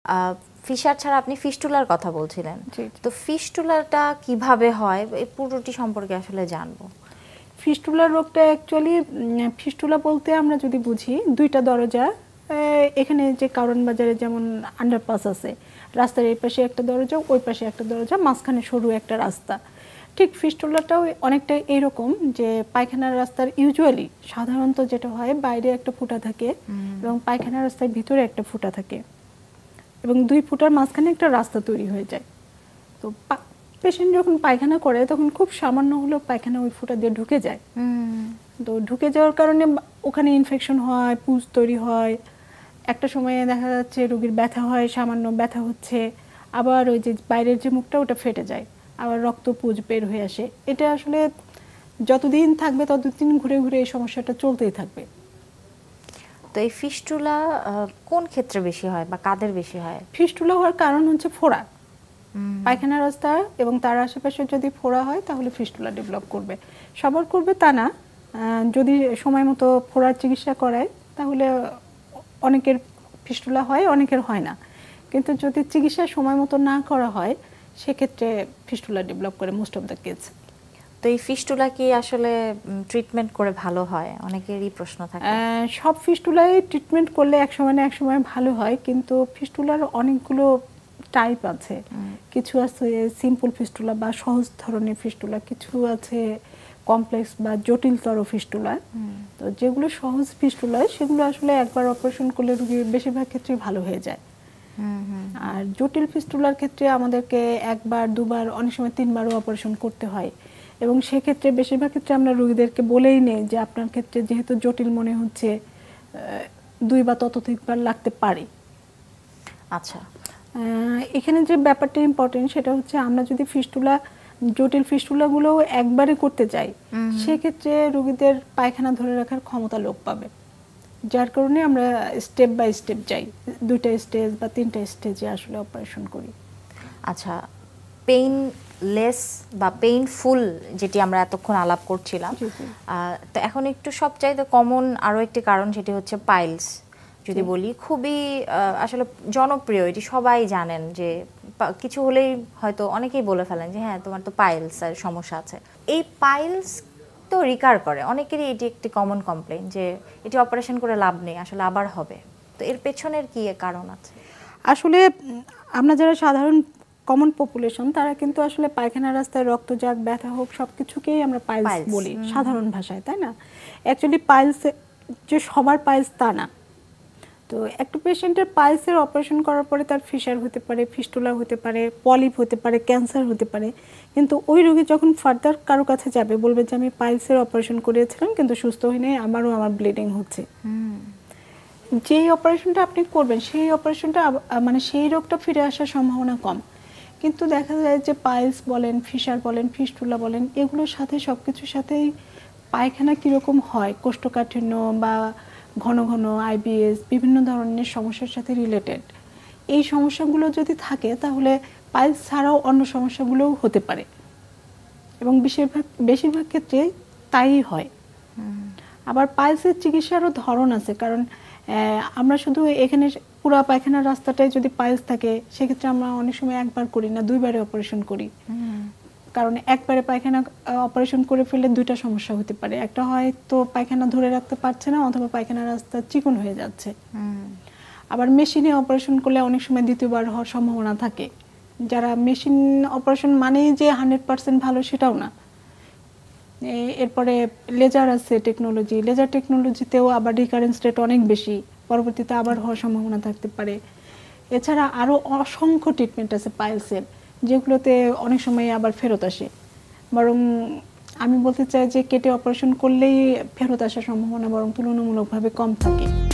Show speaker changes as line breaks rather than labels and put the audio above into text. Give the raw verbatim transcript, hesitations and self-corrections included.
Fisher ছাড়া আপনি ফিস্টুলার কথা বলছিলেন, তো ফিস্টুলাটা কিভাবে হয় এই পুরোটি সম্পর্কে আসলে জানবো।
ফিস্টুলার রোগটা অ্যাকচুয়ালি, ফিস্টুলা বলতে আমরা যদি বুঝি দুইটা দরজা, এখানে যে কারণ বাজারে যেমন আন্ডারপাস আছে, রাস্তার এই পাশে একটা দরজা, ওই পাশে একটা দরজা, মাঝখানে সরু একটা রাস্তা, ঠিক ফিস্টুলাটাও অনেকটা এইরকম যে পায়খানার রাস্তার ইউজুয়ালি সাধারণত যেটা হয় বাইরে একটা ফুটা থাকে এবং পায়খানার রাস্তার ভিতরে একটা ফুটা থাকে এবং দুই ফুটার মাঝখানে একটা রাস্তা তৈরি হয়ে যায়। তো পেশেন্ট যখন পায়খানা করে তখন খুব সামান্য হলেও পায়খানা ওই ফুটা দিয়ে ঢুকে যায়। তো ঢুকে যাওয়ার কারণে ওখানে ইনফেকশন হয়, পুজ তৈরি হয়, একটা সময়ে দেখা যাচ্ছে রোগীর ব্যথা হয়, সামান্য ব্যথা হচ্ছে, আবার ওই যে বাইরের যে মুখটা ওটা ফেটে যায়, আবার রক্ত পুজ বের হয়ে আসে। এটা আসলে যতদিন থাকবে ততদিন ঘুরে ঘুরে এই সমস্যাটা চলতেই থাকবে।
তো এই ফিস্টুলা কোন ক্ষেত্রে বেশি হয় বা কাদের বেশি হয়?
ফিস্টুলা হওয়ার কারণ হচ্ছে ফোড়া, পায়খানা রাস্তা এবং তার আশেপাশে যদি ফোড়া হয় তাহলে ফিস্টুলা ডেভেলপ করবে। সবার করবে তা না, যদি সময় মতো ফোড়ার চিকিৎসা করায় তাহলে অনেকের ফিস্টুলা হয়, অনেকের হয় না। কিন্তু যদি চিকিৎসা সময় মতো না করা হয় সেক্ষেত্রে ফিস্টুলা ডেভেলপ করে মোস্ট অফ দ্য কেস।
তো এই ফিস্টুলা কি আসলে ট্রিটমেন্ট করে ভালো হয়? অনেকেরই প্রশ্ন থাকে।
সব ফিস্টুলাই ট্রিটমেন্ট করলে এক সময় না এক সময় ভালো হয়, কিন্তু ফিস্টুলার অনেকগুলো টাইপ আছে। কিছু আছে সিম্পল ফিস্টুলা বা সহজ ধরনের ফিস্টুলা, কিছু আছে কমপ্লেক্স বা জটিলতর ফিস্টুলা। তো যেগুলো সহজ ফিস্টুলা সেগুলো আসলে একবার অপারেশন করলে রোগীর বেশিরভাগ ক্ষেত্রে ভালো হয়ে যায়। আর জটিল ফিস্টুলার ক্ষেত্রে আমাদেরকে একবার দুবার অনেক সময় তিনবারও অপারেশন করতে হয় এবং সেক্ষেত্রে বেশিরভাগ ক্ষেত্রে আমরা রোগীদেরকে বলেই নেই যে আপনার ক্ষেত্রে যেহেতু জটিল মনে হচ্ছে দুই বা ততোধিকবার লাগতে পারে।
আচ্ছা,
এখানে যে ব্যাপারটা ইম্পর্টেন্ট সেটা হচ্ছে আমরা যদি ফিস্টুলা জটিল ফিস্টুলাগুলো একবারে করতে যাই সেক্ষেত্রে রোগীদের পায়খানা ধরে রাখার ক্ষমতা লোপ পাবে, যার কারণে আমরা স্টেপ বাই স্টেপ যাই, দুইটা স্টেজ বা তিনটা স্টেজে আসলে অপারেশন করি।
আচ্ছা, পেইনলেস বা পেইনফুল যেটি আমরা এতক্ষণ আলাপ করছিলাম, তো এখন একটু সবচাইতে কমন আরও একটি কারণ সেটি হচ্ছে পাইলস। যদি বলি খুবই আসলে জনপ্রিয়, এটি সবাই জানেন যে কিছু হলেই হয়তো অনেকেই বলে ফেলেন যে হ্যাঁ তোমার তো পাইলস এর সমস্যা আছে। এই পাইলস তো রিকার করে, অনেকেরই এটি একটি কমন কমপ্লেইন যে এটি অপারেশন করে লাভ নেই, আসলে আবার হবে। তো এর পেছনের কি কারণ আছে?
আসলে আমরা যারা সাধারণ কমন পপুলেশন তারা কিন্তু আসলে পায়খানা রাস্তায় রক্ত যাক, ব্যথা হোক, সব কিছুকেই আমরা পাইলস বলি সাধারণ ভাষায়, তাই না? অ্যাকচুয়ালি পাইলস যে সবার পাইলস তা না। তো একটা পেশেন্টের পাইলসের অপারেশন করার পরে তার ফিশার হতে পারে, ফিস্টুলা হতে পারে, পলিপ হতে পারে, ক্যান্সার হতে পারে, কিন্তু ওই রোগী যখন ফার্দার কারো কাছে যাবে বলবে যে আমি পাইলসের অপারেশন করিয়েছিলাম কিন্তু সুস্থ হয়নি, আমারও আমার ব্লিডিং হচ্ছে। যেই অপারেশনটা আপনি করবেন সেই অপারেশনটা মানে সেই রোগটা ফিরে আসার সম্ভাবনা কম, কিন্তু দেখা যায় যে পাইলস বলেন, ফিশার বলেন, ফিস্টুলা বলেন, এগুলোর সাথে সব কিছুর সাথেই পায়খানা কীরকম হয়, কোষ্ঠকাঠিন্য বা ঘন ঘন আইবিএস বিভিন্ন ধরনের সমস্যার সাথে রিলেটেড, এই সমস্যাগুলো যদি থাকে তাহলে পাইলস ছাড়াও অন্য সমস্যাগুলোও হতে পারে এবং বেশিরভাগ বেশিরভাগ ক্ষেত্রে তাই হয়। আবার পাইলসের চিকিৎসারও ধরন আছে, কারণ আমরা শুধু এখানে পুরা পায়খানার রাস্তাটায় যদি পাইলস থাকে সেক্ষেত্রে আমরা অনেক সময় একবার করি না, দুইবারে অপারেশন করি। কারণ একবারে পায়খানা অপারেশন করে ফেললে দুইটা সমস্যা হতে পারে, একটা হয় তো পায়খানা ধরে রাখতে পারছে না অথবা পায়খানার রাস্তা চিকন হয়ে যাচ্ছে। আবার মেশিনে অপারেশন করলে অনেক সময় দ্বিতীয়বার হওয়ার সম্ভাবনা থাকে। যারা মেশিন অপারেশন মানেই যে হান্ড্রেড পার্সেন্ট ভালো সেটাও না। এরপরে লেজার আছে টেকনোলজি, লেজার টেকনোলজিতেও আবার রিকারেন্স রেট অনেক বেশি, পরবর্তীতে আবার হওয়ার সম্ভাবনা থাকতে পারে। এছাড়া আরও অসংখ্য ট্রিটমেন্ট আছে পাইলসের যেগুলোতে অনেক সময় আবার ফেরত আসে, বরং আমি বলতে চাই যে কেটে অপারেশন করলেই ফেরত আসার সম্ভাবনা বরং তুলনামূলকভাবে কম থাকে।